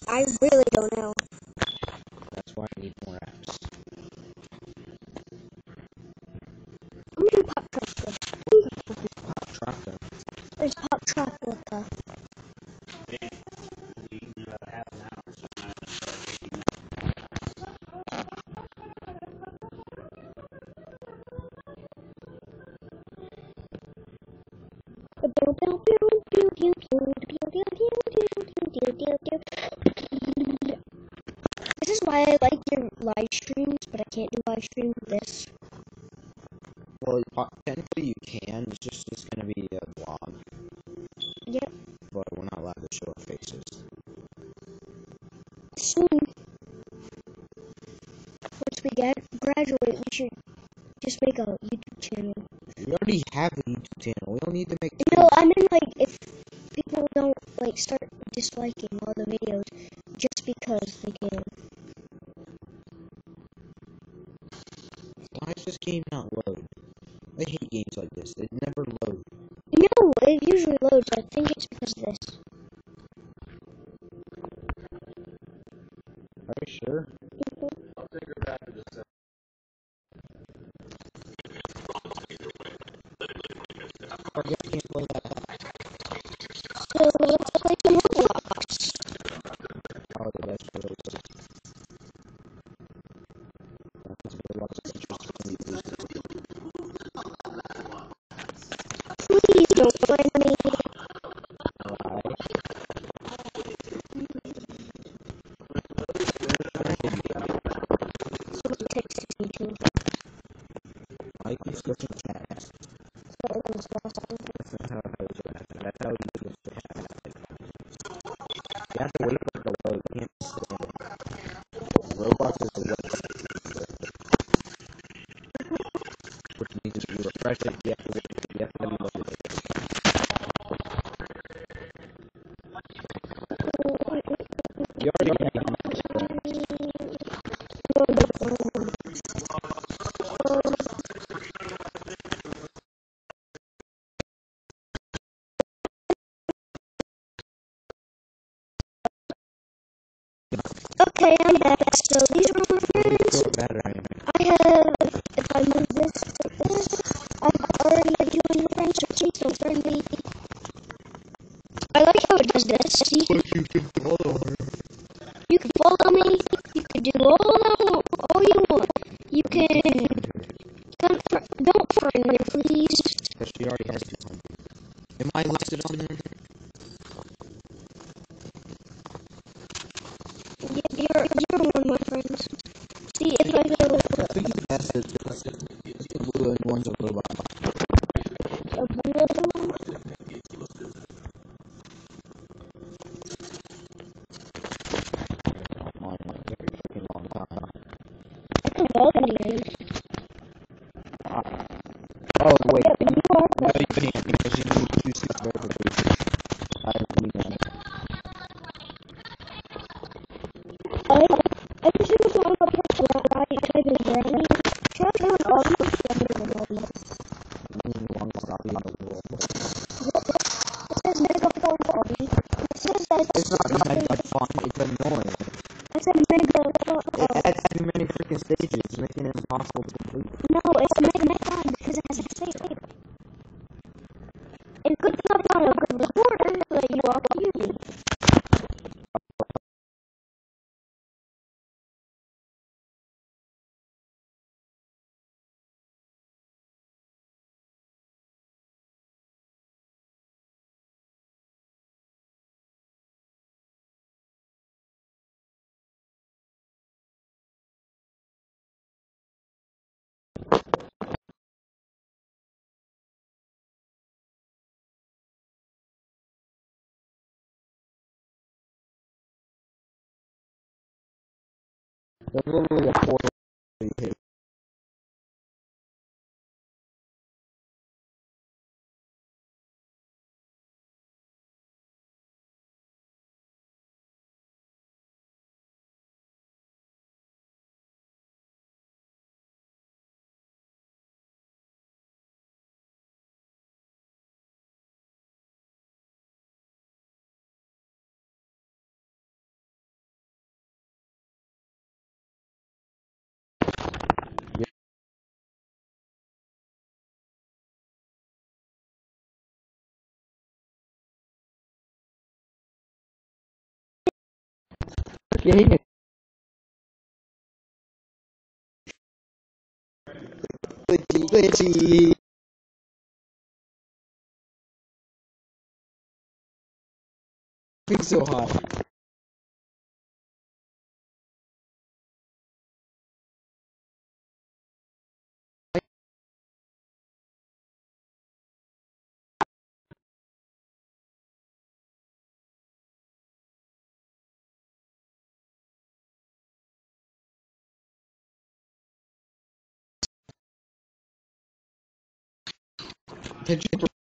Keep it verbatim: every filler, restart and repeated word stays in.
I really don't know. That's why I need more apps. I'm gonna do pop chocolate. Pop chocolate. There's pop chocolate. Uh, This is why I like your live streams, but I can't do live streams with this. Well, technically you can. It's just it's gonna be a vlog. Yep. But we're not allowed to show our faces. Soon, once we get graduate, we should just make a YouTube channel. We already have a YouTube channel. We don't need to make. No, I mean like if people don't like start disliking all the videos just because they can. Why is this game not load? I hate games like this. They never load. No, it usually loads. I think it's because of this. Are you sure? I'll take her back to the cell. Oh, yeah, I can't play that back. So let's play some Roblox. Oh, that's really good. That's really lots of interest in me. Please don't find me. Why? Someone texted me too. I keep switching tabs. So it was last time. That's not how it goes. That's how you switch the tab. You have to wait for it to load. You can't stand it. Roblox is the website. Which means if you refresh it, you have to wait. You have to reload it. You already have it. Okay, I'm back. So these are my friends. Better. I have, if I move this like this, I've already have you on your friends, so please don't friend me. I like how it does this. See? But you can follow her. You can follow me. You can do all that, all you want. You can, don't, fr- don't friend me, please. Because she already has two hundred. Am I listed on there? Yeah, you're, you're one of my friends. See, if I go, I think it's best to just the blue and one's a robot. a blue one, On a very freaking long time. I can log in here. Oh, wait. Yeah, but you are No, you can't because you need two step verification. I agree on it. I, I just need to go on the person that right type in Granny. Try to find all the people in the world. You need one copy in the world. It says mega phone quality. It says that it's, It's not mega fun, it's annoying. I said mega phone It quality. adds too many freaking stages, making it impossible to complete. No, it's mega mega because it has a save. And good thing I found a good recorder that you are using. There's literally a portal you hit. getting it. Glitchy, glitchy. It's so hot. Did you